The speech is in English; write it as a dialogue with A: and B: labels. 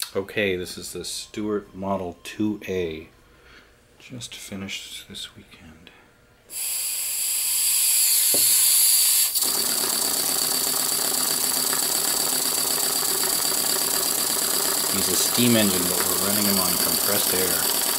A: Okay, this is the Stuart Model 2A. Just finished this weekend. He's a steam engine, but we're running him on compressed air.